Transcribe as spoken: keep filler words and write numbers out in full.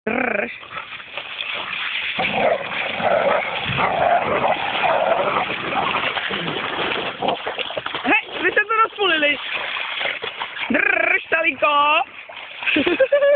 Drrrš. Hej, vy jste to rozpulili. Drrrš, Talinko.